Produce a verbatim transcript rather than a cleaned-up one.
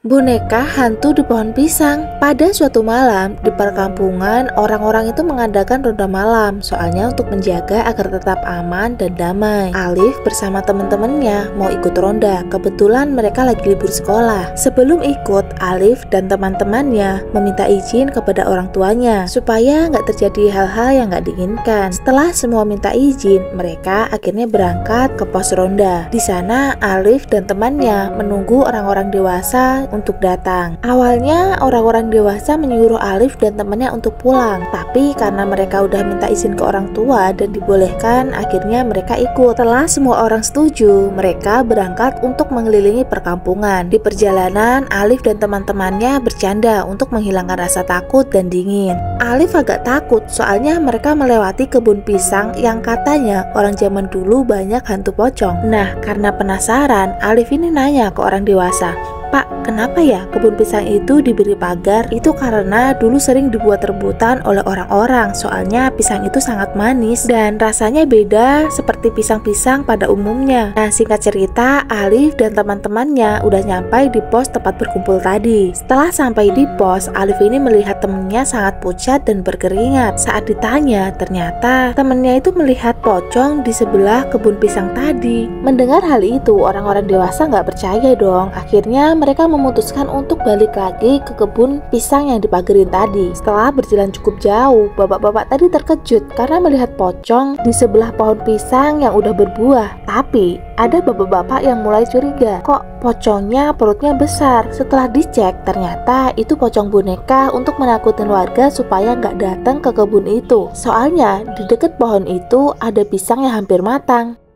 Boneka hantu di pohon pisang. Pada suatu malam, di perkampungan, orang-orang itu mengadakan ronda malam, soalnya untuk menjaga agar tetap aman dan damai. Alif bersama teman-temannya mau ikut ronda. Kebetulan mereka lagi libur sekolah. Sebelum ikut, Alif dan teman-temannya meminta izin kepada orang tuanya supaya nggak terjadi hal-hal yang nggak diinginkan. Setelah semua minta izin, mereka akhirnya berangkat ke pos ronda. Di sana, Alif dan temannya menunggu orang-orang dewasa untuk datang. Awalnya orang-orang dewasa menyuruh Alif dan temannya untuk pulang, tapi karena mereka udah minta izin ke orang tua dan dibolehkan, akhirnya mereka ikut. Setelah semua orang setuju, mereka berangkat untuk mengelilingi perkampungan. Di perjalanan, Alif dan teman-temannya bercanda untuk menghilangkan rasa takut dan dingin. Alif agak takut soalnya mereka melewati kebun pisang yang katanya orang zaman dulu banyak hantu pocong. Nah, karena penasaran, Alif ini nanya ke orang dewasa, "Pak, kenapa ya kebun pisang itu diberi pagar?" Itu karena dulu sering dibuat rebutan oleh orang-orang, soalnya pisang itu sangat manis dan rasanya beda seperti pisang-pisang pada umumnya. Nah, singkat cerita, Alif dan teman-temannya udah nyampai di pos tempat berkumpul tadi. Setelah sampai di pos, Alif ini melihat temennya sangat pucat dan berkeringat. Saat ditanya, ternyata temennya itu melihat pocong di sebelah kebun pisang tadi. Mendengar hal itu, orang-orang dewasa nggak percaya dong. Akhirnya mereka memutuskan untuk balik lagi ke kebun pisang yang dipagerin tadi. Setelah berjalan cukup jauh, bapak-bapak tadi terkejut karena melihat pocong di sebelah pohon pisang yang udah berbuah. Tapi ada bapak-bapak yang mulai curiga, kok pocongnya perutnya besar. Setelah dicek, ternyata itu pocong boneka untuk menakutin warga supaya nggak datang ke kebun itu. Soalnya di dekat pohon itu ada pisang yang hampir matang.